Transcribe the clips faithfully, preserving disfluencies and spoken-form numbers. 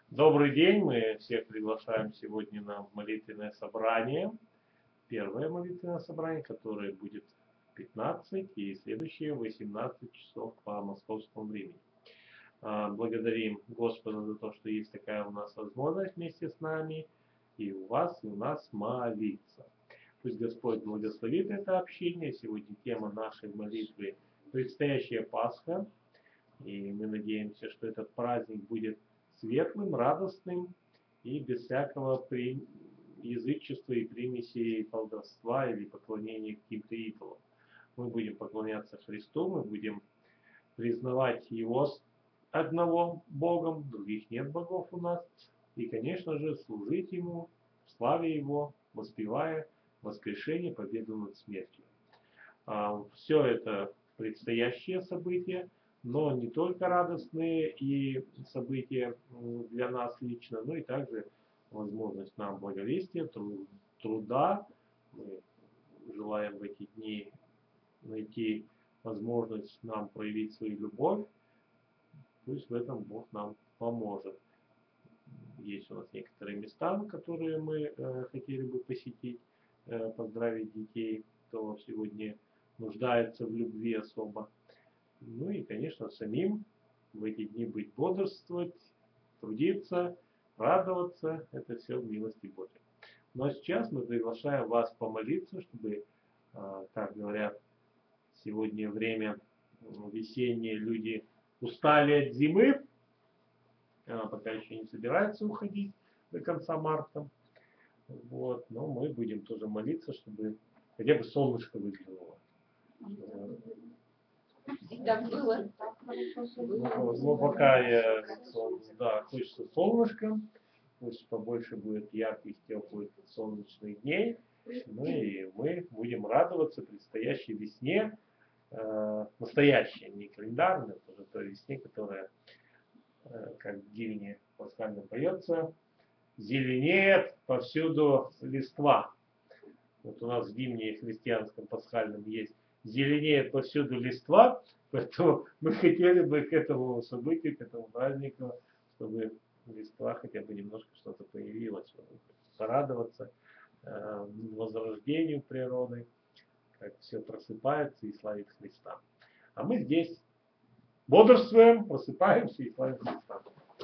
Добрый день, мы всех приглашаем сегодня на молитвенное собрание. Первое молитвенное собрание, которое будет в пятнадцать и следующее в восемнадцать часов по московскому времени. Благодарим Господа за то, что есть такая у нас возможность вместе с нами и у вас, и у нас молиться. Пусть Господь благословит это общение. Сегодня тема нашей молитвы — предстоящая Пасха. И мы надеемся, что этот праздник будет светлым, радостным и без всякого при... язычества и примесей колдовства или поклонения каким-то идолам. Мы будем поклоняться Христу, мы будем признавать Его одного Богом, других нет богов у нас, и, конечно же, служить Ему, славе Его, воспевая воскрешение, победу над смертью. Все это предстоящие события, но не только радостные и события для нас лично, но и также возможность нам благовестия, труда. Мы желаем в эти дни найти возможность нам проявить свою любовь. Пусть в этом Бог нам поможет. Есть у нас некоторые места, которые мы э, хотели бы посетить, э, поздравить детей, кто сегодня нуждается в любви особо. Ну и, конечно, самим в эти дни быть бодрствовать, трудиться, радоваться. Это все в милости Божьей. Но сейчас мы приглашаем вас помолиться, чтобы, как говорят, сегодня время весеннее, люди устали от зимы, пока еще не собираются уходить до конца марта. Вот. Но мы будем тоже молиться, чтобы хотя бы солнышко выглянуло. Так было. Ну, ну, пока я, да, хочется солнышко, пусть побольше будет ярких, теплых солнечных дней. Ну и мы будем радоваться предстоящей весне, э, настоящей, не календарной, а тоже той весне, которая, э, как в гимне пасхально поется, зеленеет повсюду листва. Вот у нас в гимне христианском пасхальном есть «Зеленеет повсюду листва», поэтому мы хотели бы к этому событию, к этому празднику, чтобы листва хотя бы немножко что-то появилось, порадоваться э, возрождению природы, как все просыпается и славит Христа. А мы здесь бодрствуем, просыпаемся и славим Христа.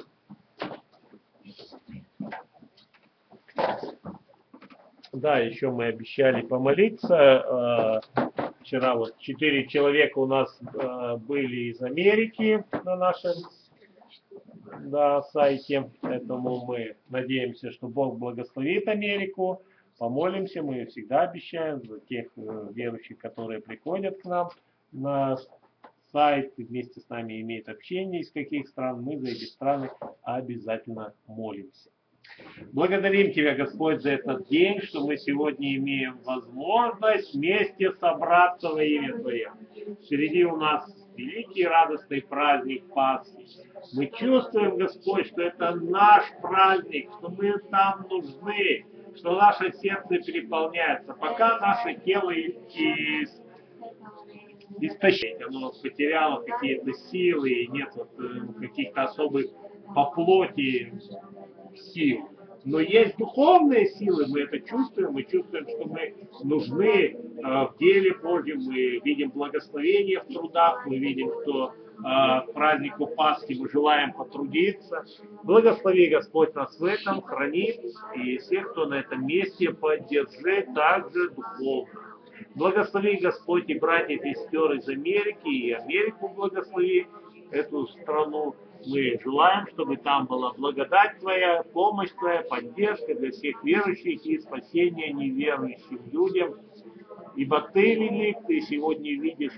Да, еще мы обещали помолиться. Вчера вот четыре человека у нас э, были из Америки на нашем да, сайте, поэтому мы надеемся, что Бог благословит Америку. Помолимся, мы всегда обещаем за тех э, верующих, которые приходят к нам на сайт и вместе с нами имеют общение, из каких стран, мы за эти страны обязательно молимся. Благодарим Тебя, Господь, за этот день, что мы сегодня имеем возможность вместе собраться во имя Твое. Впереди у нас великий радостный праздник Пасхи. Мы чувствуем, Господь, что это наш праздник, что мы там нужны, что наше сердце переполняется. Пока наше тело из... истощение, оно потеряло какие-то силы, и нет вот, каких-то особых по плоти сил. Но есть духовные силы, мы это чувствуем, мы чувствуем, что мы нужны э, в деле Божьем, мы видим благословение в трудах, мы видим, что э, к празднику Пасхи мы желаем потрудиться. Благослови, Господь, нас в этом, храни, и всех, кто на этом месте, поддержи также духовно. Благослови, Господь, и братьев и сестер из Америки, и Америку благослови, эту страну. Мы желаем, чтобы там была благодать Твоя, помощь Твоя, поддержка для всех верующих и спасение неверующим людям. Ибо Ты велик, Ты сегодня видишь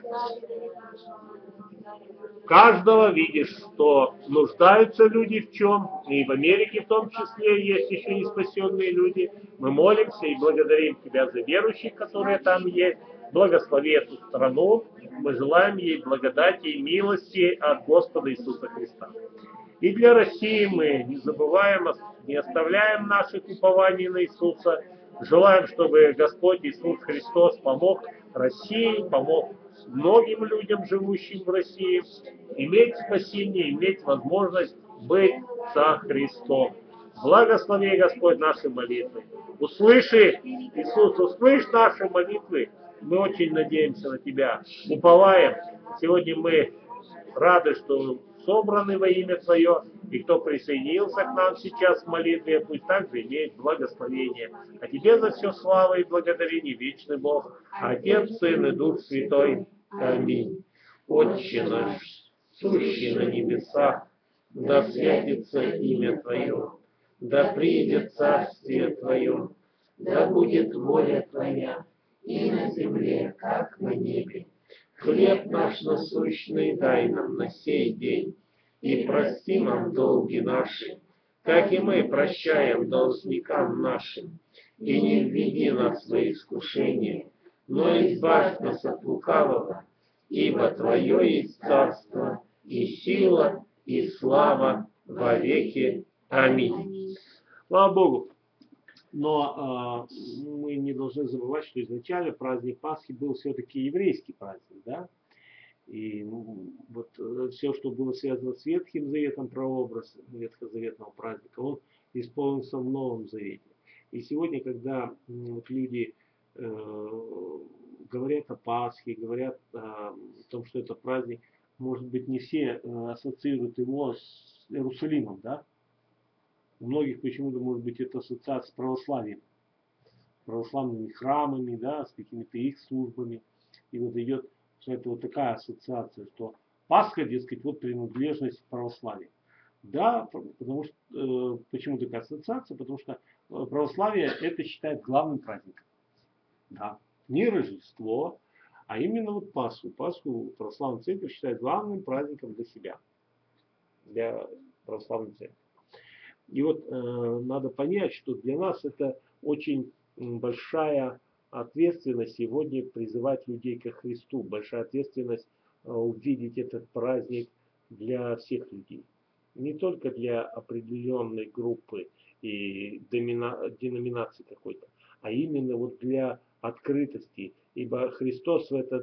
каждого, видишь, что нуждаются люди в чем, и в Америке в том числе есть еще не спасенные люди. Мы молимся и благодарим Тебя за верующих, которые там есть. Благослови эту страну. Мы желаем ей благодати и милости от Господа Иисуса Христа. И для России мы не забываем, не оставляем наших упований на Иисуса. Желаем, чтобы Господь Иисус Христос помог России, помог многим людям, живущим в России, иметь спасение, иметь возможность быть со Христом. Благослови, Господь, наши молитвы. Услыши, Иисус, услышь наши молитвы. Мы очень надеемся на Тебя, уповаем. Сегодня мы рады, что собраны во имя Твое, и кто присоединился к нам сейчас в молитве, пусть также имеет благословение. А Тебе за все слава и благодарение, вечный Бог, Отец, Сын и Дух Святой. Аминь. Отче наш, сущий на небесах, да святится имя Твое, да приидет царствие Твое, да будет воля Твоя, и на земле, как на небе. Хлеб наш насущный дай нам на сей день, и прости нам долги наши, как и мы прощаем должникам нашим. И не введи нас в свои искушения, но избавь нас от лукавого, ибо Твое есть царство, и сила, и слава во веки. Аминь. Слава Богу. Но э, мы не должны забывать, что изначально праздник Пасхи был все-таки еврейский праздник, да? И ну, вот э, все, что было связано с Ветхим Заветом, прообраз ветхозаветного праздника, он исполнился в Новом Завете. И сегодня, когда э, вот люди э, говорят о Пасхе, говорят э, о том, что это праздник, может быть, не все э, ассоциируют его с Иерусалимом, да? У многих почему-то, может быть, это ассоциация с православием, православными храмами, да, с какими-то их службами. И вот идет, что это вот такая ассоциация, что Пасха, дескать, вот принадлежность православия. Да, потому что, э, почему такая ассоциация? Потому что православие это считает главным праздником. Да, не Рождество, а именно вот Пасху. Пасху православная церковь считает главным праздником для себя, для православной церкви. И вот э, надо понять, что для нас это очень большая ответственность сегодня призывать людей ко Христу, большая ответственность э, увидеть этот праздник для всех людей. Не только для определенной группы и домина, деноминации какой-то, а именно вот для открытости. Ибо Христос в этот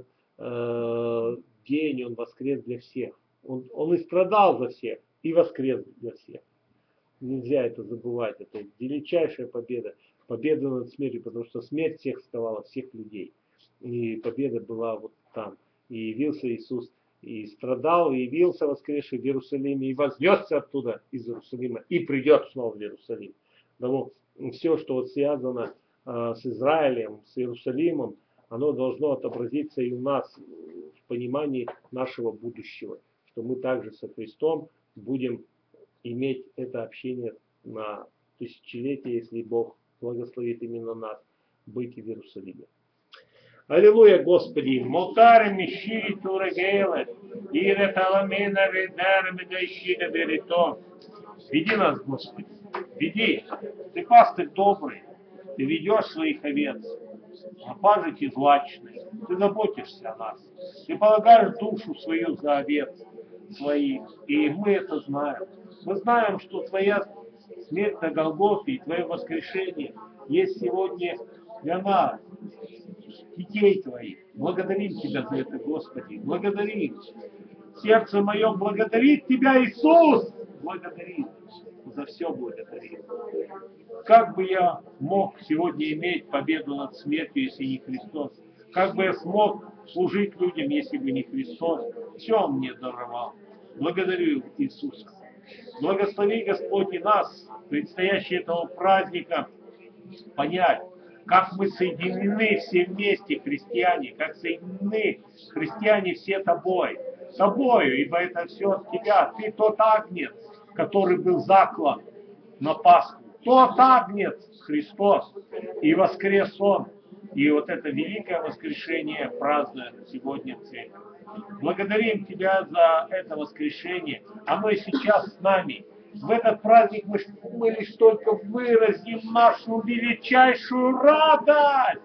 э, день, Он воскрес для всех. Он, он и страдал за всех, и воскрес для всех. Нельзя это забывать. Это величайшая победа. Победа над смертью, потому что смерть всех вставала, всех людей. И победа была вот там. И явился Иисус, и страдал, и явился воскресший в Иерусалиме, и вознесся оттуда из Иерусалима, и придет снова в Иерусалим. Потому все, что вот связано э, с Израилем, с Иерусалимом, оно должно отобразиться и у нас в понимании нашего будущего. Что мы также со Христом будем иметь это общение на тысячелетие, если Бог благословит именно нас быть в Иерусалиме. Аллилуйя, Господи! Мотаре миши турегеле, ире таламина ведер медайшида берито. Веди нас, Господи, веди. Ты пастырь добрый, ты ведешь своих овец, на пажити злачной, ты заботишься о нас, ты полагаешь душу свою за овец своих, и мы это знаем. Мы знаем, что Твоя смерть на Голгофе и Твое воскрешение есть сегодня для нас, детей Твоих. Благодарим Тебя за это, Господи. Благодарим. Сердце мое благодарит Тебя, Иисус. Благодарит. За все благодарит. Как бы я мог сегодня иметь победу над смертью, если не Христос? Как бы я смог служить людям, если бы не Христос? Все Он мне даровал. Благодарю Иисуса. Благослови, Господь, и нас, предстоящие этого праздника, понять, как мы соединены все вместе, христиане, как соединены христиане все тобой, тобою, ибо это все от тебя. Ты тот агнец, который был заклан на Пасху, тот агнец Христос, и воскрес Он. И вот это великое воскрешение празднует сегодня церковь. Благодарим Тебя за это воскрешение, а мы сейчас с нами. В этот праздник мы, мы лишь только выразим нашу величайшую радость.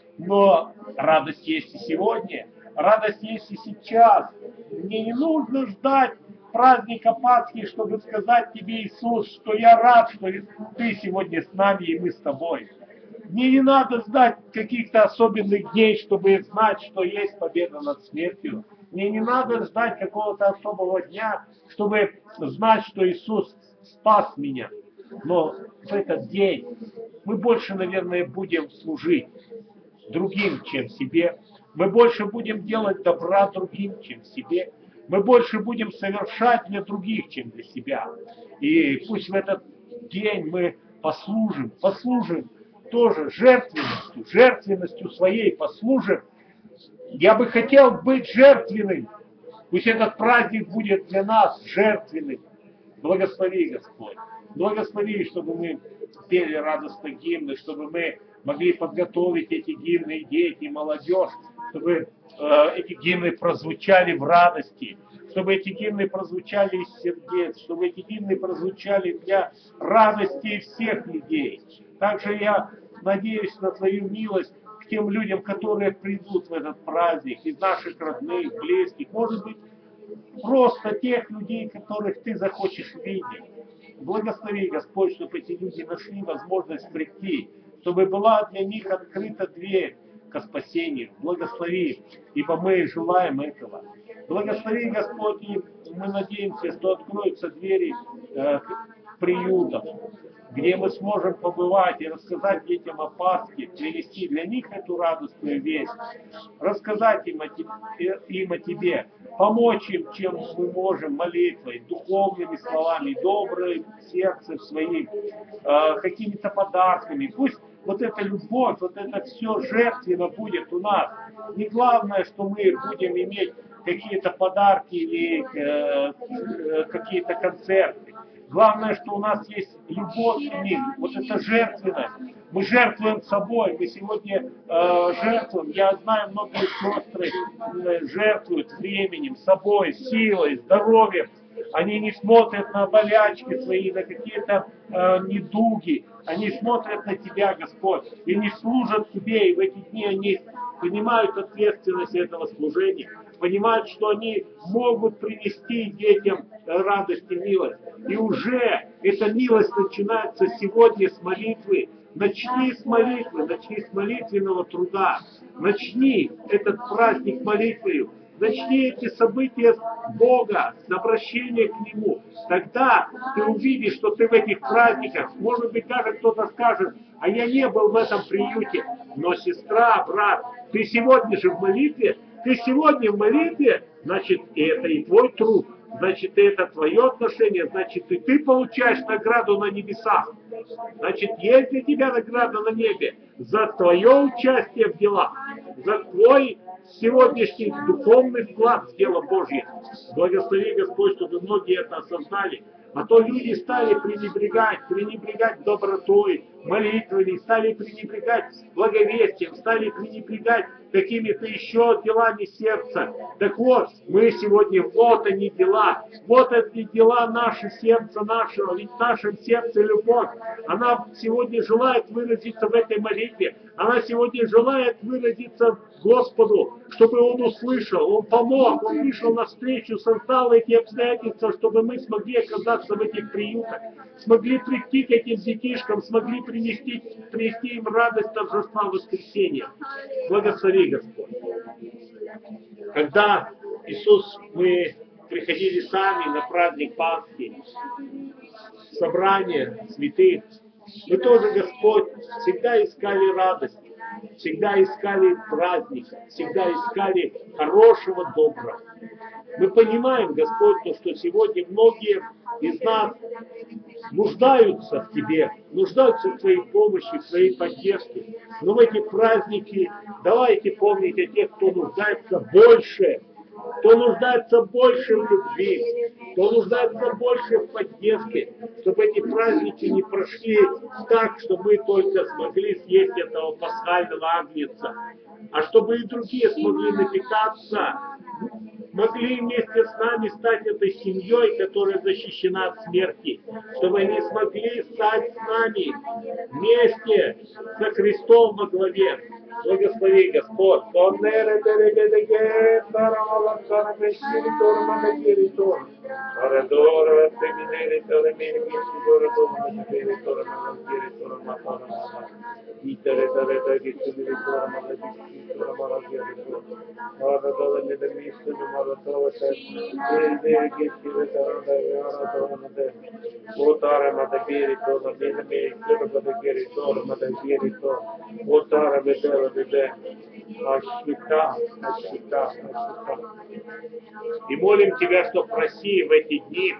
Но радость есть и сегодня, радость есть и сейчас. Мне не нужно ждать праздника Пасхи, чтобы сказать Тебе, Иисус, что я рад, что Ты сегодня с нами и мы с Тобой. Мне не надо ждать каких-то особенных дней, чтобы знать, что есть победа над смертью. Мне не надо ждать какого-то особого дня, чтобы знать, что Иисус спас меня. Но в этот день мы больше, наверное, будем служить другим, чем себе. Мы больше будем делать добра другим, чем себе. Мы больше будем совершать для других, чем для себя. И пусть в этот день мы послужим, послужим тоже жертвенностью, жертвенностью своей послужим. Я бы хотел быть жертвенным. Пусть этот праздник будет для нас жертвенным. Благослови, Господь. Благослови, чтобы мы пели радостно гимны, чтобы мы могли подготовить эти гимны, дети, молодежь, чтобы э, эти гимны прозвучали в радости, чтобы эти гимны прозвучали из сердец, чтобы эти гимны прозвучали для радости всех людей. Также я надеюсь на Твою милость к тем людям, которые придут в этот праздник, из наших родных, близких, может быть, просто тех людей, которых Ты захочешь видеть. Благослови, Господь, чтобы эти люди нашли возможность прийти, чтобы была для них открыта дверь ко спасению. Благослови, ибо мы желаем этого. Благослови, Господь, и мы надеемся, что откроются двери э, приютов, где мы сможем побывать и рассказать детям о Пасхе, привести для них эту радостную весть, рассказать им о, тебе, им о Тебе, помочь им, чем мы можем, молитвой, духовными словами, добрым сердцем своим, э, какими-то подарками. Пусть вот эта любовь, вот это все жертвенно будет у нас. Не главное, что мы будем иметь какие-то подарки или э, э, какие-то концерты. Главное, что у нас есть любовь к ним, вот это жертвенность. Мы жертвуем собой, мы сегодня э, жертвуем. Я знаю, многие сестры э, жертвуют временем, собой, силой, здоровьем. Они не смотрят на болячки свои, на какие-то э, недуги. Они смотрят на Тебя, Господь, и не служат Тебе. И в эти дни они понимают ответственность этого служения, понимают, что они могут принести детям радость и милость. И уже эта милость начинается сегодня с молитвы. Начни с молитвы, начни с молитвенного труда. Начни этот праздник молитвою. Начни эти события с Бога, с обращения к Нему. Тогда ты увидишь, что ты в этих праздниках, может быть, даже кто-то скажет, а я не был в этом приюте. Но сестра, брат, ты сегодня же в молитве, ты сегодня в молитве, значит, и это и твой труд, значит, и это твое отношение, значит, и ты получаешь награду на небесах. Значит, есть для тебя награда на небе за твое участие в делах, за твой сегодняшний духовный вклад в дело Божье. Благослови, Господь, чтобы многие это осознали. А то люди стали пренебрегать, пренебрегать добротой, молитвами, стали пренебрегать благовестием, стали пренебрегать какими-то еще делами сердца. Так вот, мы сегодня, вот они дела, вот эти дела наши, сердца нашего, ведь в нашем сердце любовь. Она сегодня желает выразиться в этой молитве, она сегодня желает выразиться Господу, чтобы Он услышал, Он помог, Он вышел навстречу, создал эти обстоятельства, чтобы мы смогли оказаться в этих приютах, смогли прийти к этим детишкам, смогли принести, принести им радость торжества воскресения. Благослови, Господь. Когда Иисус, мы приходили сами на праздник Пасхи, собрание святых, мы тоже, Господь, всегда искали радость, всегда искали праздник, всегда искали хорошего, доброго. Мы понимаем, Господь, то, что сегодня многие из нас нуждаются в Тебе, нуждаются в Твоей помощи, в Твоей поддержке. Но в эти праздники давайте помнить о тех, кто нуждается больше, кто нуждается больше в любви, кто нуждается больше в поддержке, чтобы эти праздники не прошли так, что мы только смогли съесть этого пасхального агнца, а чтобы и другие смогли напитаться, могли вместе с нами стать этой семьей, которая защищена от смерти, чтобы они смогли стать с нами вместе со Христом во главе. Благослови, Господь. Итаре таре таре силе тора мада бишки тора мара герито. Ара дала не да мисте не мара тора те. Эл де ге силе тора да яра тора мада. О тара мада герито на не ме тора мада герито мада герито. О тара бедела беде. Ашита, ашита, ашита. И молим Тебя, чтобы в России в эти дни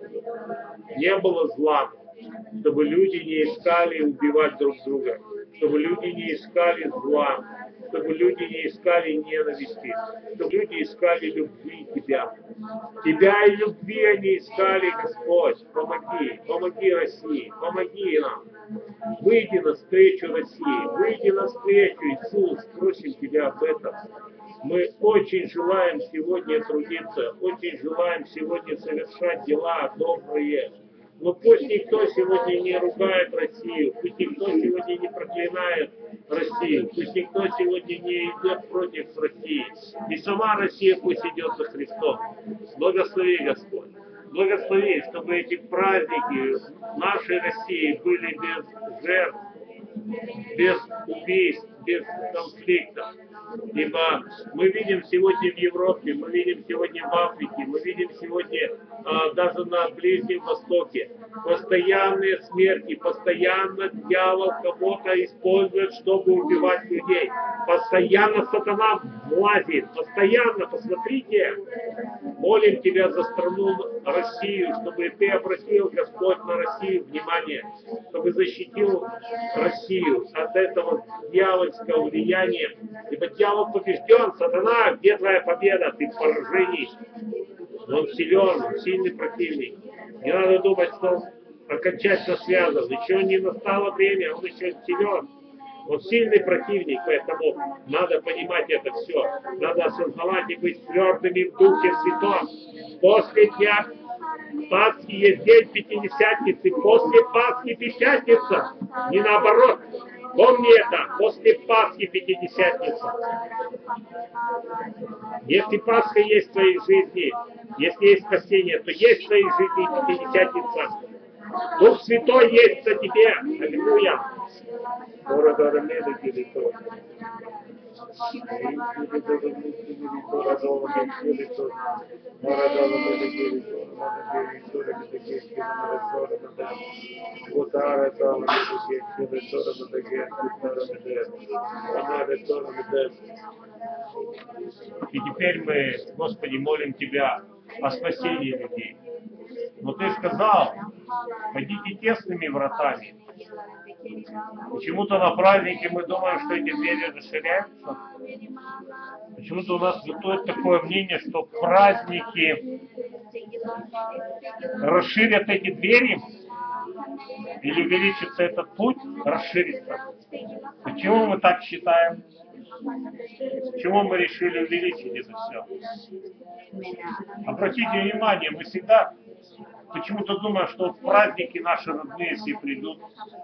не было зла, чтобы люди не искали убивать друг друга, чтобы люди не искали зла, чтобы люди не искали ненависти, чтобы люди искали любви Тебя. Тебя и любви они искали, Господь. Помоги, помоги России, помоги нам. Выйди навстречу России, выйди навстречу, Иисус, просим Тебя об этом. Мы очень желаем сегодня трудиться, очень желаем сегодня совершать дела добрые. Но пусть никто сегодня не ругает Россию, пусть никто сегодня не проклинает Россию, пусть никто сегодня не идет против России. И сама Россия пусть идет за Христом. Благослови, Господь. Благослови, чтобы эти праздники нашей России были без жертв, без убийств, без конфликтов. Ибо мы видим сегодня в Европе, мы видим сегодня в Африке, мы видим сегодня а, даже на Ближнем Востоке постоянные смерти, постоянно дьявол кого-то использует, чтобы убивать людей. Постоянно сатана влазит, постоянно, посмотрите. Молим Тебя за страну Россию, чтобы Ты обратил, Господь, на Россию внимание, чтобы защитил Россию от этого дьявольского влияния. Ибо дьявол побежден, сатана, где твоя победа? Ты в поражении. Он силен, он сильный противник. Не надо думать, что он окончательно связан. Еще не настало время, он еще силен. Он сильный противник, поэтому надо понимать это все. Надо осознавать и быть твердыми в Духе Святом. После дня Пасхи есть день Пятидесятницы, после Пасхи Пятидесятница, не наоборот. Помни это, после Пасхи Пятидесятница. Если Пасха есть в твоей жизни, если есть спасение, то есть в твоей жизни Пятидесятница. Дух Святой есть за тебе. Аллилуйя. И теперь мы, Господи, молим Тебя о спасении людей. Но Ты сказал, ходите тесными вратами. Почему-то на празднике мы думаем, что эти двери расширяются. Почему-то у нас бытует такое мнение, что праздники расширят эти двери, или увеличится этот путь, расширится. Почему мы так считаем? Почему мы решили увеличить это все? Обратите внимание, мы всегда почему-то думаем, что вот праздники наши родные все придут.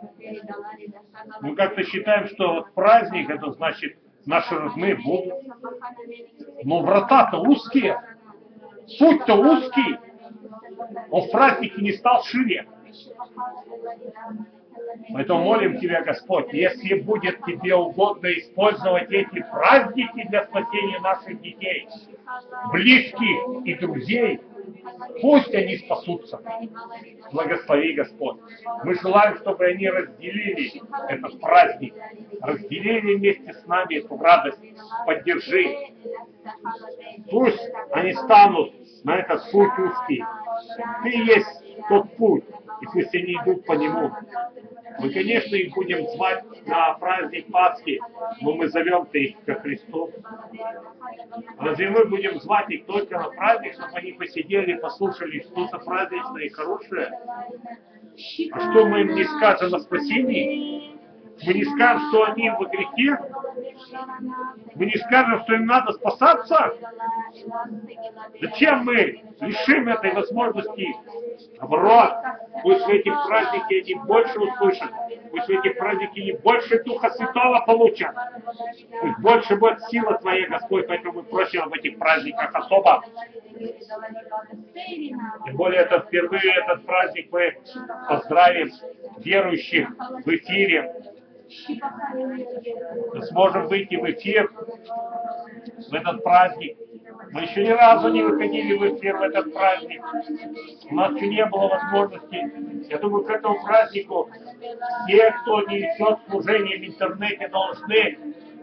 Мы как-то считаем, что вот праздник, это значит, наши родные будут. Но врата-то узкие, путь-то узкий. Он в празднике не стал шире. Поэтому молим Тебя, Господь, если будет Тебе угодно использовать эти праздники для спасения наших детей, близких и друзей, пусть они спасутся. Благослови, Господь. Мы желаем, чтобы они разделили этот праздник, разделили вместе с нами эту радость. Поддержи. Пусть они станут на этот путь узкий. Ты есть тот путь, и пусть они идут по нему. Мы, конечно, их будем звать на праздник Пасхи, но мы зовем-то их ко Христу. Разве мы будем звать их только на праздник, чтобы они посидели, послушали что-то праздничное и хорошее? А что мы им не скажем о спасении? Мы не скажем, что они во грехе? Мы не скажем, что им надо спасаться? Зачем мы лишим этой возможности? Наоборот, пусть в эти праздники они больше услышат, пусть в эти праздники они больше Духа Святого получат, пусть больше будет сила Твоя, Господь, поэтому мы просим об этих праздниках особо. Тем более, это впервые этот праздник мы поздравим верующих в эфире. Мы сможем выйти в эфир в этот праздник. Мы еще ни разу не выходили в эфир в этот праздник. У нас еще не было возможности. Я думаю, к этому празднику те, кто не несет служение в интернете, должны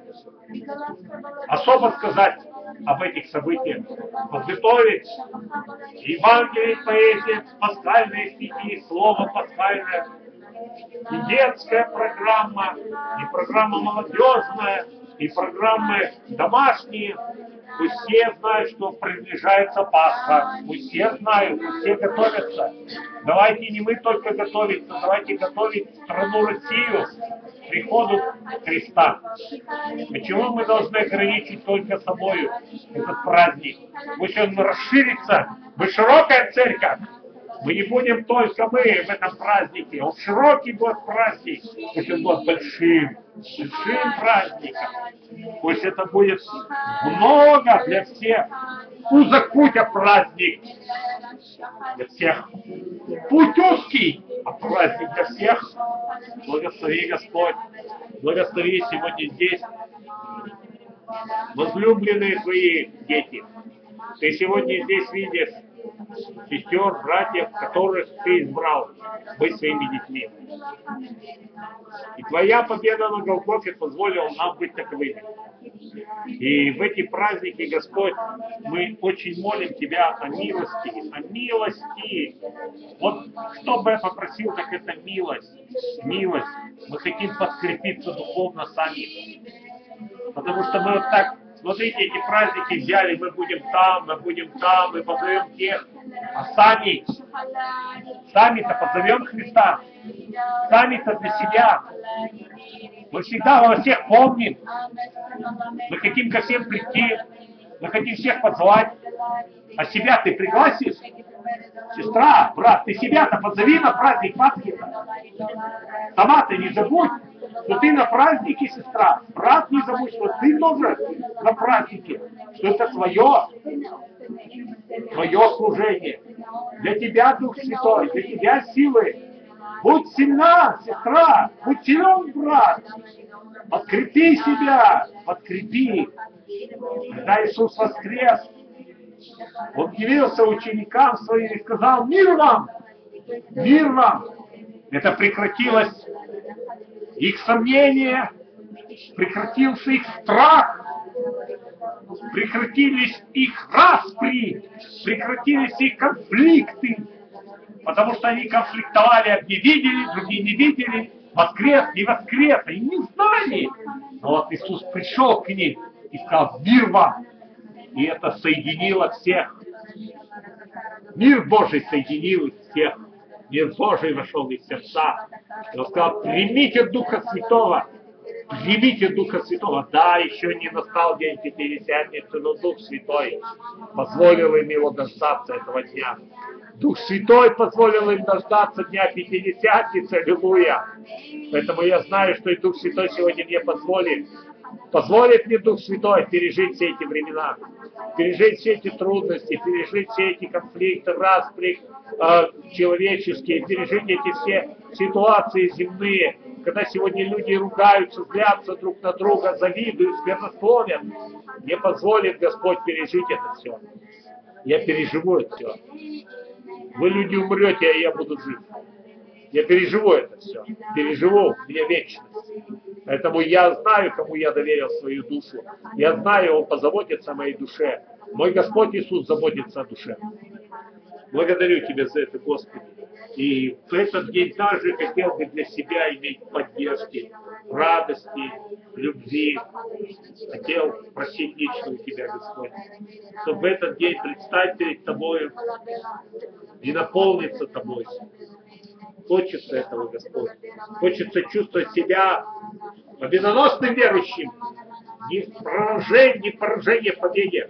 особо сказать об этих событиях, подготовить Евангелие, поэзия, пасхальные стихи, слово пасхальное, и детская программа, и программа молодежная, и программы домашние. Пусть все знают, что приближается Пасха, пусть все знают, пусть все готовятся. Давайте не мы только готовиться, давайте готовить страну Россию к приходу Христа. Почему мы должны ограничить только собою этот праздник? Пусть он расширится, мы широкая церковь. Мы не будем только мы в этом празднике. Он широкий будет праздник. Пусть он будет большим, большим праздником. Пусть это будет много для всех. Узок путь, а праздник для всех. Путь узкий, а праздник для всех. Благослови, Господь. Благослови сегодня здесь. Возлюбленные твои дети. Ты сегодня здесь видишь сестер, братьев, которых ты избрал быть своими детьми. И твоя победа на Голгофе позволила нам быть таковыми. И в эти праздники, Господь, мы очень молим Тебя о милости, о милости. Вот что бы я попросил, так это милость, милость. Мы хотим подкрепиться духовно сами. Потому что мы вот так, смотрите, эти праздники взяли, мы будем там, мы будем там, мы позовем тех, а сами, сами-то позовем Христа, сами-то для себя. Мы всегда во всех помним, мы хотим ко всем прийти, мы хотим всех позвать, а себя ты пригласишь? Сестра, брат, ты себя-то позови на праздник Пасхи-то. Сама ты не забудь, что ты на празднике, сестра. Брат, не забудь, что ты тоже на празднике, что это твое, твое служение. Для тебя Дух Святой, для тебя силы. Будь сильна, сестра, будь силен, брат. Подкрепи себя, подкрепи. Когда Иисус воскрес, Он явился ученикам своим и сказал: мир вам, мир вам. Это прекратилось их сомнения, прекратился их страх, прекратились их распри, прекратились их конфликты, потому что они конфликтовали, одни видели, другие не видели, воскрес, не воскрес, и не знали. Но вот Иисус пришел к ним и сказал: мир вам. И это соединило всех. Мир Божий соединил их всех. Мир Божий вошел в их сердца. И Он сказал: примите Духа Святого. Примите Духа Святого. Да, еще не настал день Пятидесятницы, но Дух Святой позволил им его дождаться этого дня. Дух Святой позволил им дождаться дня Пятидесятницы. Аллилуйя. Поэтому я знаю, что и Дух Святой сегодня мне позволит. Позволит мне Дух Святой пережить все эти времена, пережить все эти трудности, пережить все эти конфликты, распри э, человеческие, пережить эти все ситуации земные, когда сегодня люди ругаются, злятся друг на друга, завидуют, сквернословят. Мне позволит Господь пережить это все. Я переживу это все. Вы, люди, умрете, а я буду жив. Я переживу это все. Переживу, у меня вечность. Поэтому я знаю, кому я доверил свою душу. Я знаю, Он позаботится о моей душе. Мой Господь Иисус заботится о душе. Благодарю Тебя за это, Господи. И в этот день также хотел бы для себя иметь поддержки, радости, любви. Хотел просить лично у Тебя, Господь, чтобы в этот день предстать перед Тобою и наполниться Тобой. Хочется этого, Господь. Хочется чувствовать себя победоносным верующим. Не в поражении, не в поражении, в победе.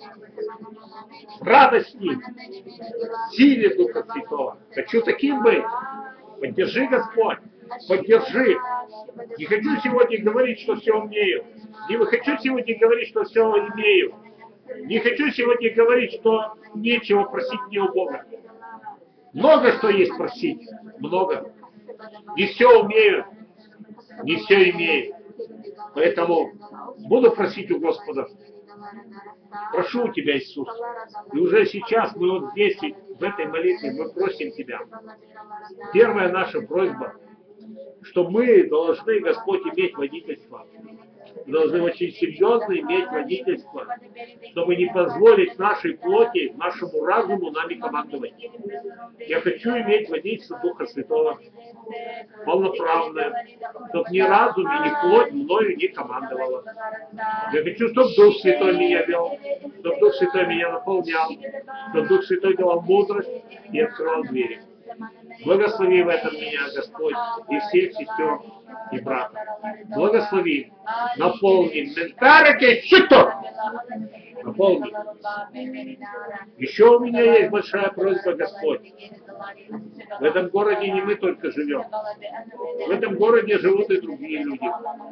В радости, в силе Духа Святого. Хочу таким быть. Поддержи, Господь. Поддержи. Не хочу сегодня говорить, что все умею. Не хочу сегодня говорить, что все имею. Не хочу сегодня говорить, что нечего просить мне у Бога. Много что есть просить. Много. Не все умею. не все имеет. Поэтому буду просить у Господа. Прошу у Тебя, Иисус. И уже сейчас мы вот здесь, в этой молитве, мы просим Тебя. Первая наша просьба, что мы должны, Господь, иметь водительство. Мы должны очень серьезно иметь водительство, чтобы не позволить нашей плоти, нашему разуму нами командовать. Я хочу иметь водительство Духа Святого, полноправное, чтобы ни разум и ни плоть мною не командовала. Я хочу, чтобы Дух Святой меня вел, чтобы Дух Святой меня наполнял, чтобы Дух Святой давал мудрость и открывал двери. Благослови в этом меня, Господь, и всех сестер и братьев. Благослови, наполни ментарики щитов. Наполни. Еще у меня есть большая просьба, Господь. В этом городе не мы только живем. В этом городе живут и другие люди.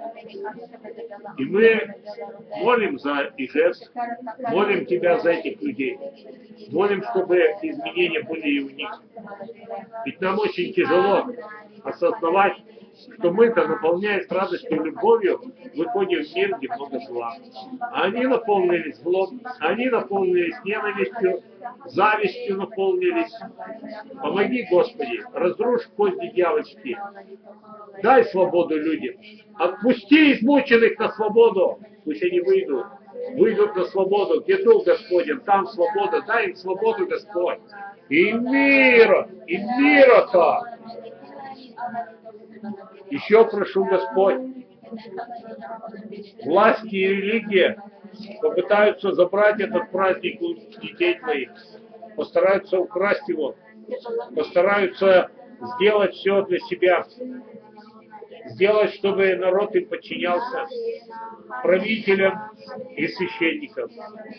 И мы молим за Ижевск, молим Тебя за этих людей. Молим, чтобы изменения были и у них. Ведь нам очень тяжело осознавать, что мы-то, наполняясь радостью и любовью, выходим в мир, где много зла. А они наполнились злом, они наполнились ненавистью, завистью наполнились. Помоги, Господи, разрушь козни дьявольские. Дай свободу людям. Отпусти измученных на свободу. Пусть они выйдут. Выйдут на свободу. Где Дух Господень, там свобода. Дай им свободу, Господь. И мира, и мира-то. Еще прошу, Господь, власти и религия попытаются забрать этот праздник у детей твоих, постараются украсть его, постараются сделать все для себя, сделать, чтобы народ им подчинялся, правителям и священникам.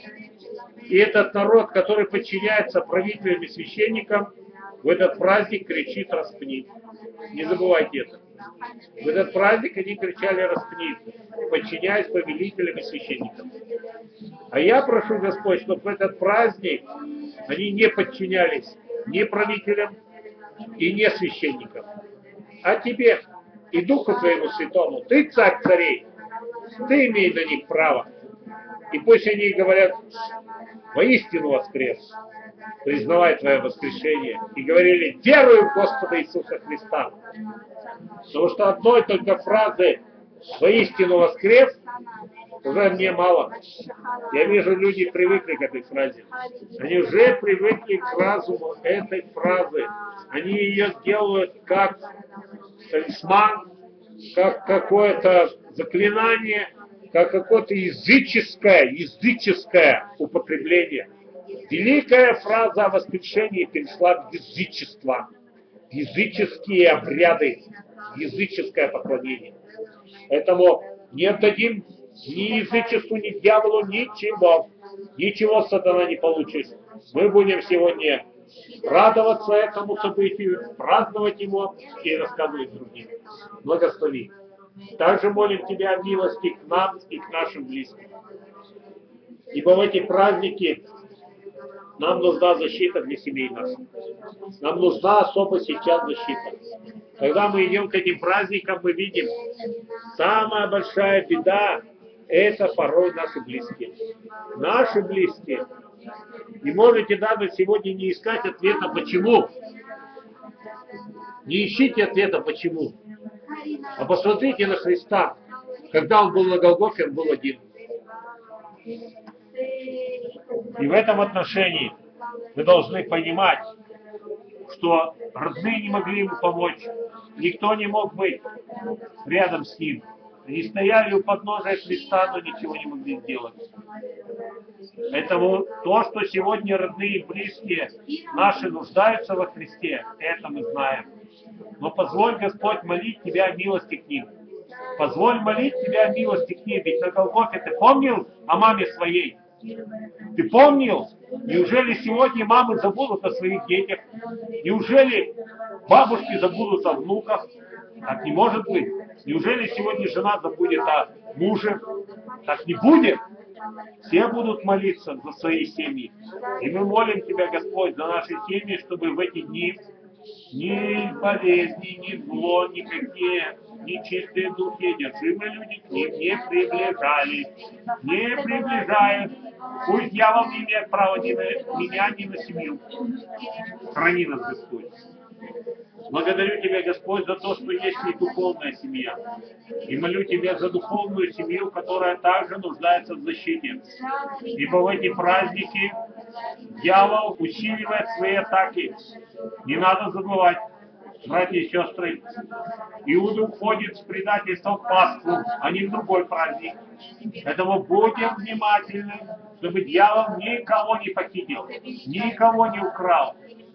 И этот народ, который подчиняется правителям и священникам, в этот праздник кричит «распни». Не забывайте это. В этот праздник они кричали «распни», подчиняясь повелителям и священникам. А я прошу, Господь, чтобы в этот праздник они не подчинялись ни правителям и не священникам, а Тебе и Духу Твоему Святому. Ты царь царей, Ты имей на них право. И пусть они говорят «воистину воскрес», признавая Твое воскрешение, и говорили «верую в Господа Иисуса Христа». Потому что одной только фразы «воистину воскрес» уже мне мало. Я вижу, люди привыкли к этой фразе. Они уже привыкли к разуму этой фразы. Они ее делают как талисман, как какое-то заклинание, как какое-то языческое, языческое употребление. Великая фраза о воскрешении перешла в язычество, в языческие обряды, в языческое поклонение. Поэтому не отдадим ни язычеству, ни дьяволу ничего. Ничего сатана не получит. Мы будем сегодня радоваться этому событию, праздновать его и рассказывать другим. Благослови. Также молим Тебя о милости к нам и к нашим близким. Ибо в эти праздники нам нужна защита для семей наших. Нам нужна особо сейчас защита. Когда мы идем к этим праздникам, мы видим, самая большая беда – это порой наши близкие. Наши близкие. И можете даже сегодня не искать ответа «почему?». Не ищите ответа «почему?». А посмотрите на Христа. Когда Он был на Голгофе, Он был один. И в этом отношении вы должны понимать, что родные не могли ему помочь, никто не мог быть рядом с ним. Они стояли у подножия Христа, но ничего не могли сделать. Поэтому то, что сегодня родные и близкие наши нуждаются во Христе, это мы знаем. Но позволь, Господь, молить Тебя о милости к ним. Позволь молить Тебя о милости к ним. Ведь на Голгофе ты помнил о маме своей? Ты помнил? Неужели сегодня мамы забудут о своих детях? Неужели бабушки забудут о внуках? Так не может быть. Неужели сегодня жена забудет о муже? Так не будет. Все будут молиться за свои семьи. И мы молим Тебя, Господь, за наши семьи, чтобы в эти дни ни болезни, ни зло, никакие нечистые духи, одержимые люди к ним не приближались, не приближают. Пусть дьявол не имеет права ни на меня, ни на семью. Храни нас, Господь. Благодарю Тебя, Господь, за то, что есть и духовная семья. И молю Тебя за духовную семью, которая также нуждается в защите. Ибо в эти праздники дьявол усиливает свои атаки. Не надо забывать, братья и сестры, Иуда уходит с предательством в Пасху, а не в другой праздник. Поэтому будем внимательны, чтобы дьявол никого не похитил, никого не украл,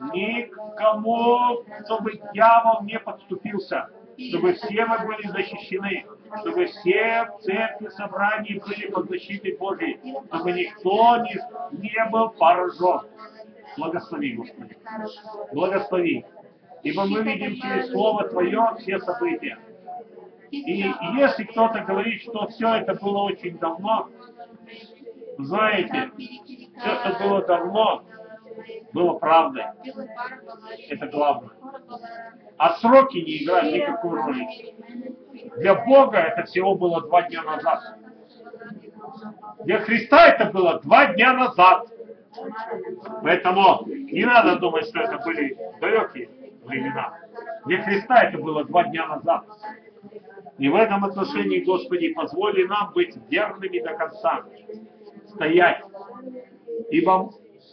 никому, чтобы дьявол не подступился, чтобы все мы были защищены, чтобы все в церкви собрании были под защитой Божией, чтобы никто не, не был поражен. Благослови, Господи. Благослови. Ибо мы видим через Слово Твое все события. И если кто-то говорит, что все это было очень давно, знаете, все, что было давно, было правдой. Это главное. А сроки не играют никакой роли. Для Бога это всего было два дня назад. Для Христа это было два дня назад. Поэтому не надо думать, что это были далекие времена. Для Христа это было два дня назад. И в этом отношении, Господи, позволи нам быть верными до конца, стоять. Ибо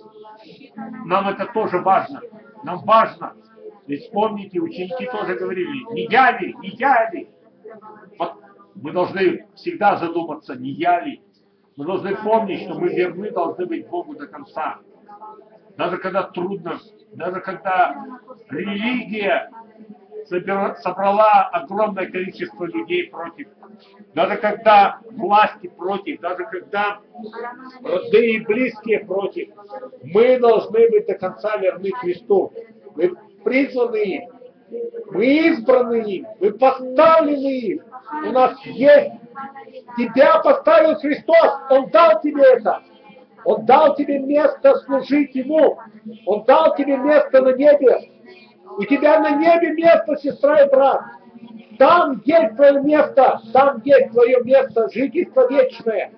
нам это тоже важно. Нам важно. Ведь вспомните, ученики тоже говорили, не я ли, не я ли. Вот мы должны всегда задуматься, не я ли. Мы должны помнить, что мы верны должны быть Богу до конца. Даже когда трудно, даже когда религия собрала огромное количество людей против, даже когда власти против, даже когда родные и близкие против, мы должны быть до конца верны Христу. Мы призваны им, мы избраны им, мы поставлены им. У нас есть. Тебя поставил Христос, Он дал тебе это. Он дал тебе место служить Ему. Он дал тебе место на небе. У тебя на небе место, сестра и брат. Там есть твое место, там есть твое место, жительство вечное.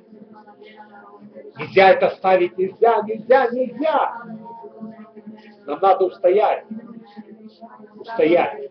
Нельзя это ставить, нельзя, нельзя, нельзя. Нам надо устоять. Устоять.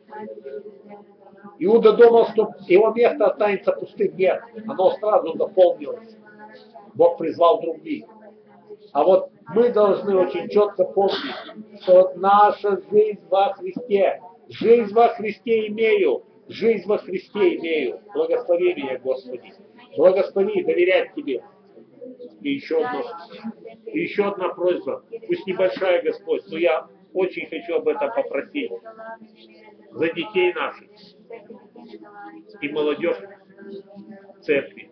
Иуда думал, что его место останется пустым. Нет, оно сразу заполнилось. Бог призвал других. А вот мы должны очень четко помнить, что наша жизнь во Христе, жизнь во Христе имею, жизнь во Христе имею. Благослови меня, Господи. Благослови, доверять Тебе. И еще одно, и еще одна просьба, пусть небольшая, Господь, но я очень хочу об этом попросить. За детей наших и молодежь в церкви.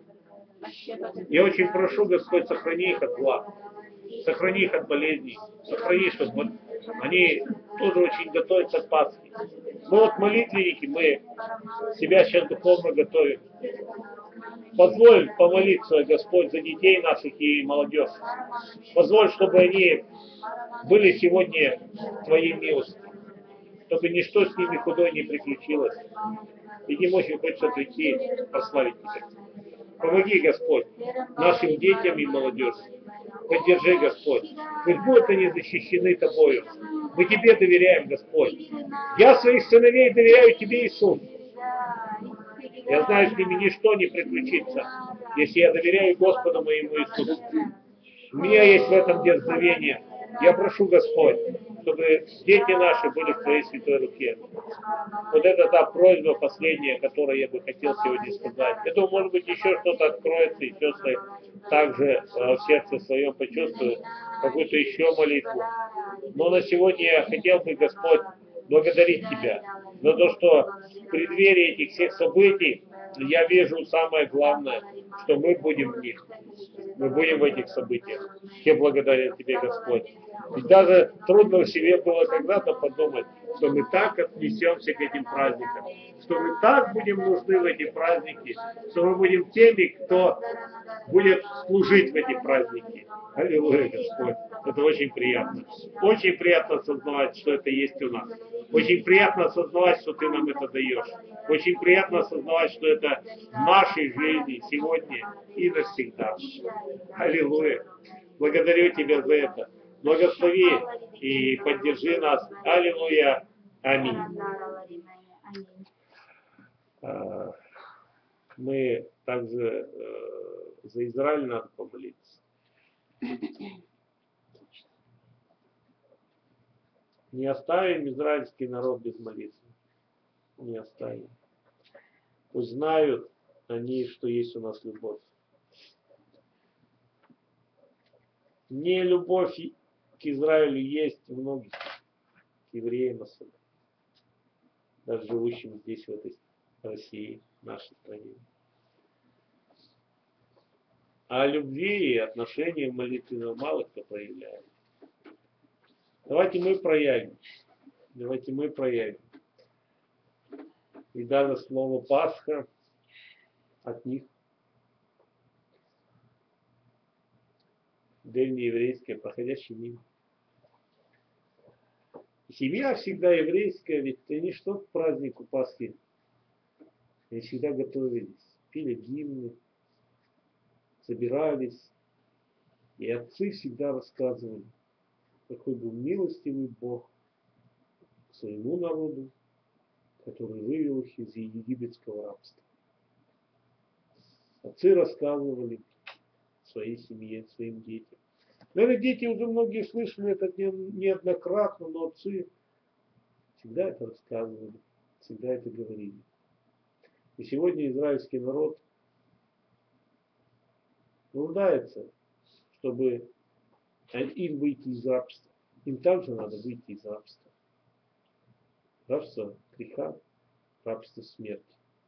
Я очень прошу, Господь, сохрани их от зла, сохрани их от болезней, сохрани, чтобы они тоже очень готовятся к Пасхе. Мы вот молитвенники, мы себя сейчас духовно готовим. Позволь помолиться, Господь, за детей наших и молодежь. Позволь, чтобы они были сегодня Твоей милостью, чтобы ничто с ними худое не приключилось. И им очень хочется прийти, прославить Тебя. Помоги, Господь, нашим детям и молодежи. Поддержи, Господь. Пусть будут они защищены Тобою. Мы Тебе доверяем, Господь. Я своих сыновей доверяю Тебе, Иисус. Я знаю, с ними ничто не приключится, если я доверяю Господу моему Иисусу. У меня есть в этом дерзновение. Я прошу, Господь, чтобы дети наши были в Твоей святой руке. Вот это та просьба последняя, которую я бы хотел сегодня сказать. Я думаю, может быть, еще что-то откроется, и сестры также э, в сердце своем почувствуют какую-то еще молитву. Но на сегодня я хотел бы, Господь, благодарить Тебя за то, что в преддверии этих всех событий я вижу самое главное, что мы будем в них. Мы будем в этих событиях. Я благодарен Тебе, Господь. Ведь даже трудно в себе было когда-то подумать, что мы так отнесемся к этим праздникам, что мы так будем нужны в эти праздники, что мы будем теми, кто будет служить в эти праздники. Аллилуйя, Господь. Это очень приятно. Очень приятно осознавать, что это есть у нас. Очень приятно осознавать, что Ты нам это даешь. Очень приятно осознавать, что это в нашей жизни сегодня и навсегда. Аллилуйя. Благодарю Тебя за это. Благослови и поддержи нас. Аллилуйя. Аминь. Мы также за Израиль надо помолиться. Не оставим израильский народ без молитвы. Не оставим. Пусть знают они, что есть у нас любовь. Не любовь к Израилю есть у многих, к евреям особенно, даже живущим здесь, в этой России, в нашей стране. А любви и отношения в молитве мало кто проявляет. Давайте мы проявим. Давайте мы проявим. И даже слово Пасха от них. Древнееврейское, проходящее мимо. Семья всегда еврейская, ведь они что к празднику Пасхи? Они всегда готовились, пили гимны, собирались. И отцы всегда рассказывали, какой был милостивый Бог к своему народу, который вывел их из египетского рабства. Отцы рассказывали своей семье, своим детям. Наверное, дети уже многие слышали это неоднократно, но отцы всегда это рассказывали, всегда это говорили. И сегодня израильский народ нуждается, чтобы им выйти из рабства. Им также надо выйти из рабства. Рабство греха, рабство смерти.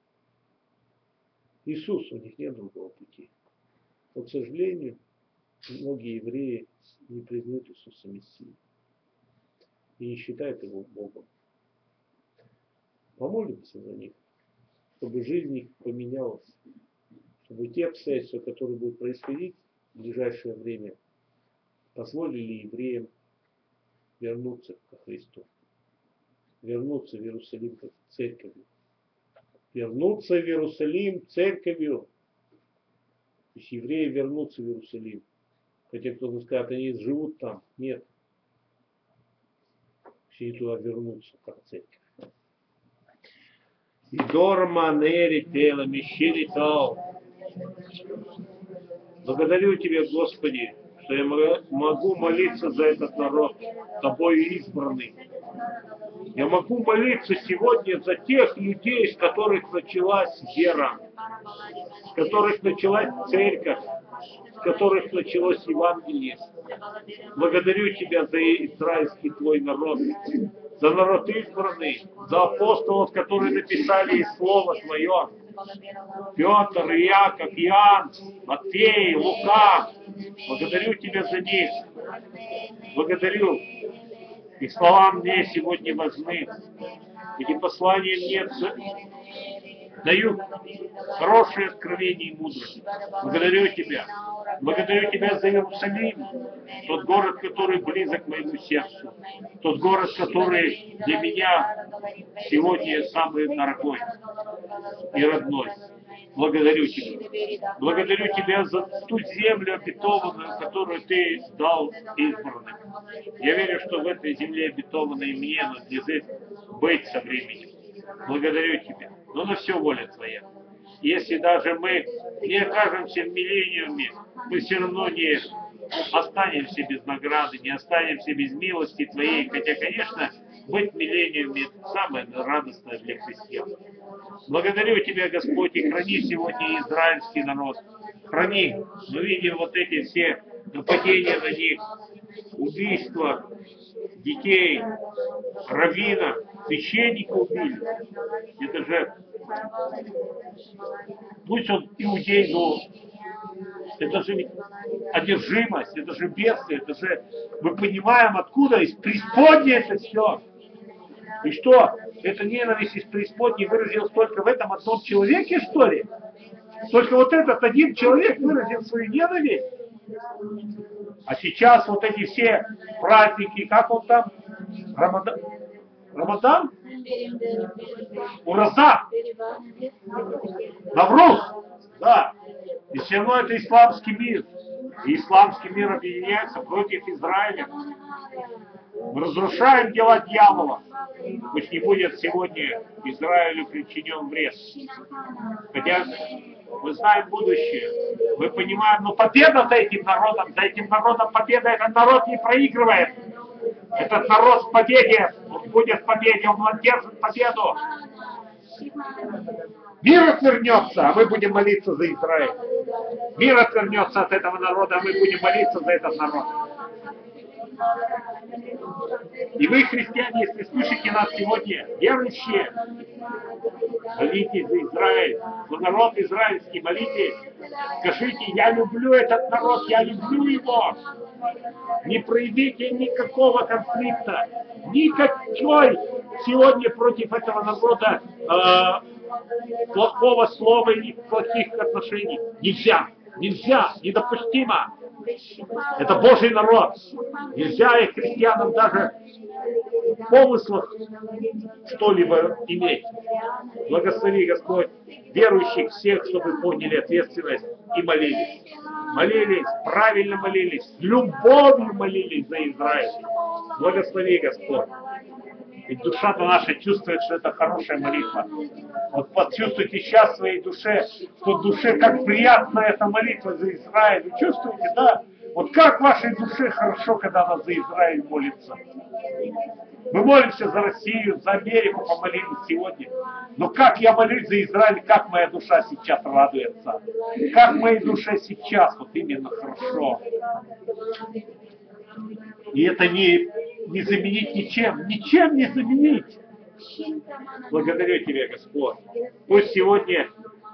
Иисус, у них нет другого пути. Но, к сожалению, многие евреи не признают Иисуса Мессией и не считают Его Богом. Помолимся за них, чтобы жизнь их поменялась, чтобы те обстоятельства, которые будут происходить в ближайшее время, позволили евреям вернуться ко Христу, вернуться в Иерусалим как церковью, вернуться в Иерусалим церковью. То есть евреи вернутся в Иерусалим. Хотя кто-то скажет, они живут там. Нет. Все туда вернутся, как церковь. И дорма нери тело мещери тал. Благодарю Тебя, Господи, что я могу молиться за этот народ, Тобою избранный. Я могу молиться сегодня за тех людей, с которых началась вера, с которых началась церковь, с которых началось Евангелие. Благодарю Тебя за израильский Твой народ, за народ избранный, за апостолов, которые написали Слово Твое. Петр, Иаков, Иоанн, Матфей, Лука. Благодарю Тебя за них. Благодарю. Их слова мне сегодня важны. Эти послания мне дают хорошее откровение и мудрость. Благодарю Тебя. Благодарю Тебя за Иерусалим, тот город, который близок к моему сердцу. Тот город, который для меня сегодня самый дорогой и родной. Благодарю Тебя. Благодарю Тебя за ту землю обетованную, которую Ты дал избранным. Я верю, что в этой земле обетованной мне надлежит быть со временем. Благодарю Тебя. Но на все воля Твоя. Если даже мы не окажемся в миллениуме, мы все равно не останемся без награды, не останемся без милости Твоей. Хотя, конечно, быть в миллениуме – самое радостное для христиан. Благодарю Тебя, Господь, и храни сегодня израильский народ. Храни. Мы видим вот эти все нападения на них, убийства детей, раввина, священника убили. Это же, пусть он иудей, но Это же не одержимость, это же бесы, это же мы понимаем, откуда из преисподней это все. И что, эта ненависть из преисподней выразилась только в этом одном человеке, что ли? Только вот этот один человек выразил свою ненависть? А сейчас вот эти все праздники, как он там? Рамадан? Рамадан? Ураза? Навруз? Да. И все равно это исламский мир. И исламский мир объединяется против Израиля. Мы разрушаем дела дьявола. Пусть не будет сегодня Израилю причинен вред. Хотя мы знаем будущее. Мы понимаем, но победа за этим народом, за этим народом победа, этот народ не проигрывает. Этот народ в победе, он будет в победе, он одержит победу. Мир отвернется, а мы будем молиться за Израиль. Мир отвернется от этого народа, а мы будем молиться за этот народ. И вы, христиане, если слышите нас сегодня, верующие, молитесь за Израиль, за народ израильский, молитесь. Скажите, я люблю этот народ, я люблю его. Не проявите никакого конфликта, никакой сегодня против этого народа э, плохого слова и плохих отношений. Нельзя, нельзя, недопустимо. Это Божий народ. Нельзя и христианам даже в помыслах что-либо иметь. Благослови, Господь, верующих всех, чтобы поняли ответственность и молились. Молились, правильно молились, с любовью молились за Израиль. Благослови, Господь. Ведь душа-то наша чувствует, что это хорошая молитва. Вот почувствуйте сейчас в своей душе, что душе как приятна эта молитва за Израиль. Вы чувствуете, да? Вот как вашей душе хорошо, когда она за Израиль молится. Мы молимся за Россию, за Америку, помолились сегодня. Но как я молюсь за Израиль, как моя душа сейчас радуется. Как моей душе сейчас вот именно хорошо. И это не, не заменить ничем, ничем не заменить. Благодарю Тебя, Господь. Пусть сегодня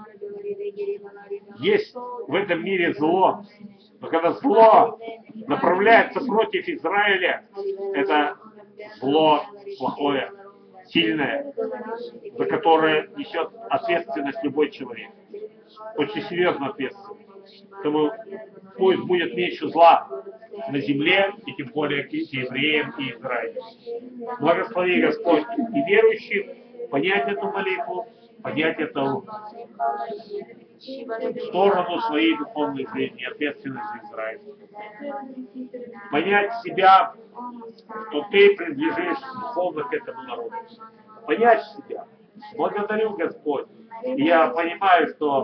есть в этом мире зло, но когда зло направляется против Израиля, это зло плохое, сильное, за которое несет ответственность любой человек. Очень серьезную ответственность. Поэтому пусть будет меньше зла на земле, и тем более к евреям и Израилю. Благослови, Господь, и верующих понять эту молитву, понять эту сторону своей духовной жизни, ответственность за Израиль. Понять себя, что ты принадлежишь духовно к этому народу. Понять себя. Благодарю, Господь. И я понимаю, что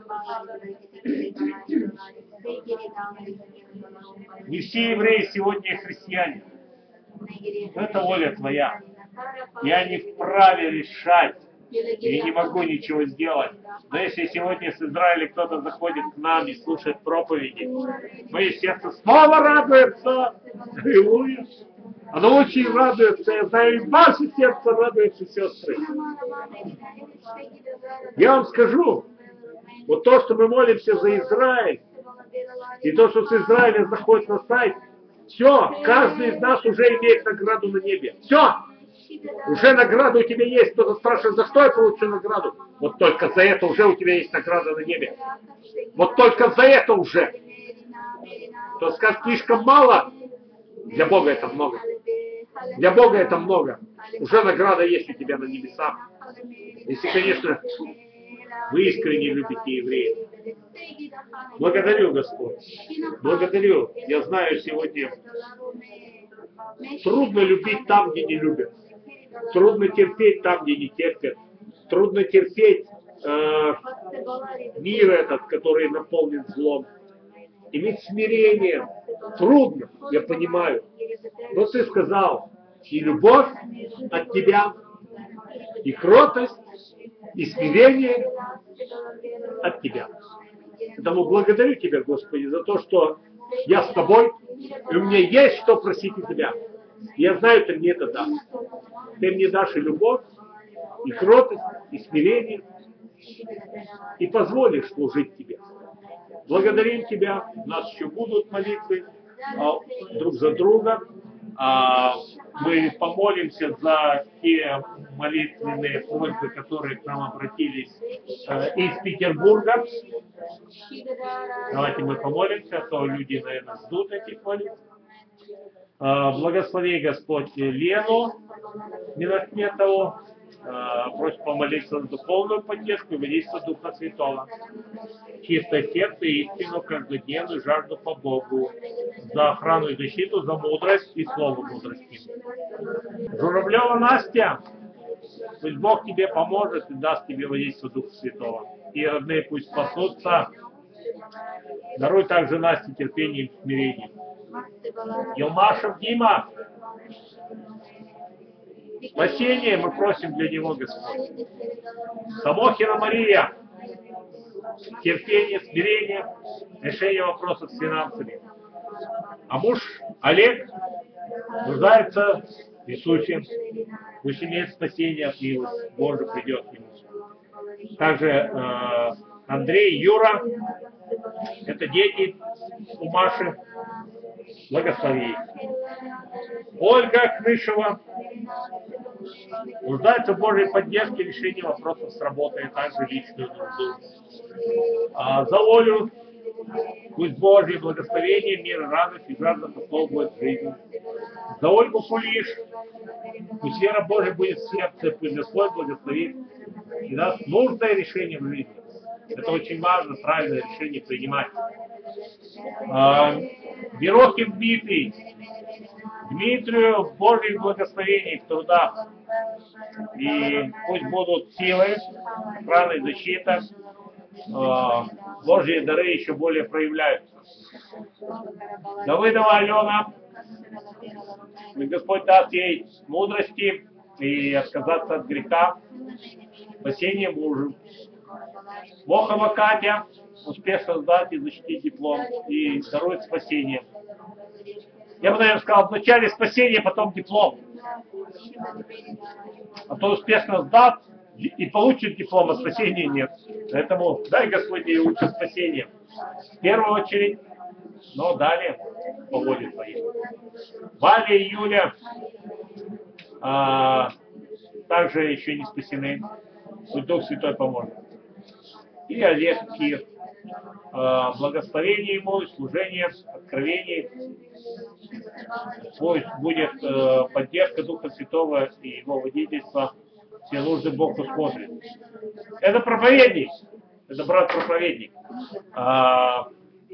не все евреи сегодня христиане. Но это воля Твоя. Я не вправе решать. Я не могу ничего сделать. Но если сегодня с Израиля кто-то заходит к нам и слушает проповеди, мое сердце снова радуется. Аллилуйя. Оно очень радуется. Я знаю, и ваше сердце радуется, сестры. Я вам скажу, вот то, что мы молимся за Израиль, и то, что с Израиля заходит на сайт, все, каждый из нас уже имеет награду на небе. Все. Уже награда у тебя есть. Кто-то спрашивает, за что я получу награду? Вот только за это уже у тебя есть награда на небе. Вот только за это уже. Кто скажет, слишком мало, для Бога это много. Для Бога это много. Уже награда есть у тебя на небесах. Если, конечно, вы искренне любите евреев. Благодарю, Господь. Благодарю. Я знаю, сегодня трудно любить там, где не любят. Трудно терпеть там, где не терпят. Трудно терпеть э, мир этот, который наполнен злом. Иметь смирение. Трудно, я понимаю. Но ты сказал, и любовь от тебя, и кротость, и смирение от тебя. Поэтому благодарю Тебя, Господи, за то, что я с Тобой, и у меня есть что просить у Тебя. Я знаю, Ты мне это дашь. Ты мне дашь и любовь, и кротость, и смирение, и позволишь служить Тебе. Благодарим Тебя, у нас еще будут молитвы а, друг за друга. А, мы помолимся за те молитвенные просьбы, которые к нам обратились э, из Петербурга. Давайте мы помолимся, а то люди, наверное, ждут этих молитв. А, благослови, Господь, Лену Минахметову. А, просим помолиться за духовную поддержку и водительство Духа Святого. Чистое сердце и истину, каждодневную жажду по Богу. За охрану и защиту, за мудрость и слово мудрости. Журавлева Настя, пусть Бог тебе поможет и даст тебе водительство Духа Святого. И родные пусть спасутся. Даруй также Насте терпение и смирение. Елмашев Дима, спасение мы просим для него, Господь. Самохина Мария, терпение, смирение, решение вопросов с финансами. А муж Олег нуждается в Иисусе, пусть имеет спасение от милости, Боже придет к нему. Также э, Андрей, Юра, это дети у Маши, благослови. Ольга Крышева нуждается в Божьей поддержке решения вопросов с работой, а также личную нужду. А за Олю пусть Божье благословение, мир, радость и жажда послов будет в жизни. За Ольгу Кулиш пусть вера Божия будет в сердце, пусть Господь благословит и даст нужное решение в жизни. Это очень важно, правильное решение принимать. А, Верохин Дмитрий, Дмитрию Божьих благословений в трудах. И пусть будут силы, охрана и защита. А, Божьи дары еще более проявляются. Давыдова Алена, пусть Господь даст ей мудрости и отказаться от греха, спасение мужу. Лохова Катя, успешно сдать и защитить диплом и дарует спасение. Я бы, наверное, сказал, вначале спасение, потом диплом. А то успешно сдат и получит диплом, а спасения нет. Поэтому дай, Господь, ей лучше спасение. В первую очередь, но далее по воле Твоей. Валя и Юля а, также еще не спасены. Пусть Дух Святой поможет. И Олег Кир. Э, благословение ему, служение, откровение. Пусть будет э, поддержка Духа Святого и его водительства. Все нужды Бог усмотрит. Это проповедник. Это брат-проповедник. А,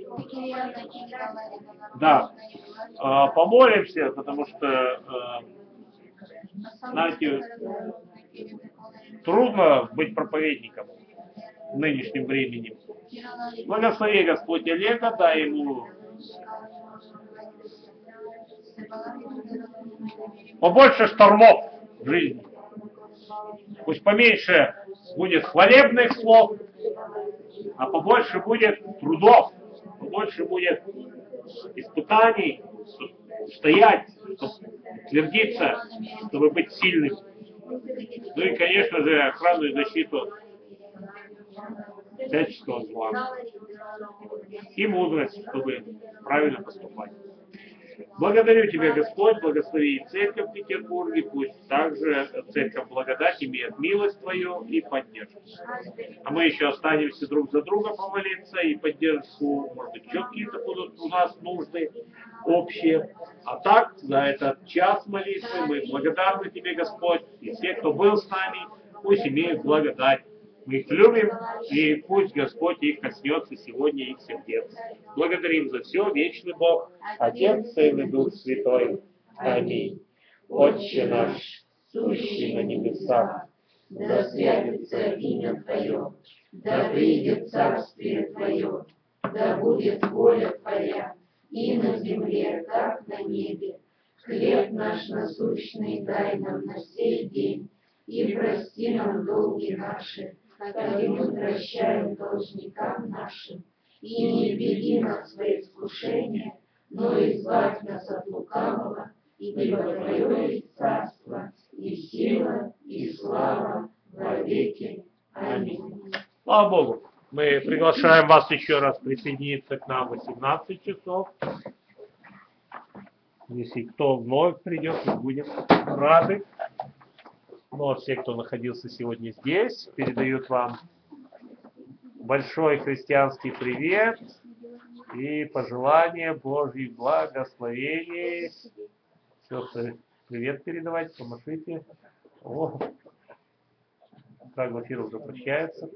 да. А, помолимся, потому что, а, знаете, трудно быть проповедником в нынешнем времени. Благослови Господь Олега, дай ему побольше штормов в жизни. Пусть поменьше будет хвалебных слов, а побольше будет трудов, побольше будет испытаний, стоять, твердиться, чтобы быть сильным. Ну и, конечно же, охрану и защиту всяческого зла. И мудрость, чтобы правильно поступать. Благодарю Тебя, Господь, благослови и церковь в Петербурге, пусть также церковь благодать имеет милость Твою и поддержку. А мы еще останемся друг за друга помолиться и поддержку, может быть, еще какие-то будут у нас нужды общие. А так, за этот час молитвы мы благодарны Тебе, Господь, и все, кто был с нами, пусть имеют благодать. Мы их любим, и пусть Господь их коснется сегодня их сердец. Благодарим за все, вечный Бог, Отец, Сын и Дух Святой. Аминь. Отче наш, сущий на небесах, да святится имя Твое, да придет царствие Твое, да будет воля Твоя, и на земле, как на небе. Хлеб наш насущный дай нам на сей день, и прости нам долги наши, как и мы прощаем должникам нашим, и не введи нас в искушение, но избавь нас от лукавого, ибо Твое есть царство, и сила, и слава во веки. Аминь. Слава Богу. Мы приглашаем вас еще раз присоединиться к нам в восемнадцать часов. Если кто вновь придет, мы будем рады. Ну а все, кто находился сегодня здесь, передают вам большой христианский привет и пожелания Божьих благословений. Сестры, привет передавайте, помашите. О, как Глафира уже прощается.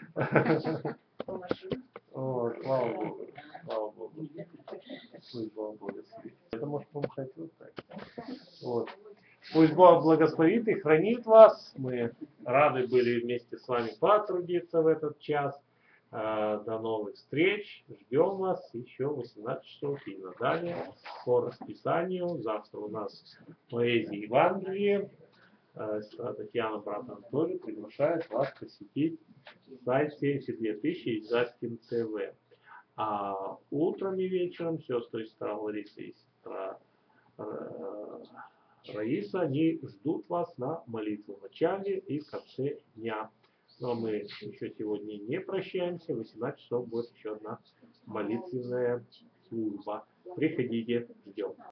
О, слава Богу, слава Богу. Пусть Бог благословит. Это может помахать вот так. Вот. Пусть Бог благословит и хранит вас. Мы рады были вместе с вами потрудиться в этот час. До новых встреч. Ждем вас еще в восемнадцать часов и надалее по расписанию. Завтра у нас поэзия Евангелия. Татьяна, брат Анатолий, приглашает вас посетить сайт семьдесят две тысячи Изаскин ТВ. А утром и вечером сестры и сестра Лариса и сестра Раиса, они ждут вас на молитву в начале и в конце дня. Но мы еще сегодня не прощаемся. В восемнадцать часов будет еще одна молитвенная служба. Приходите, ждем.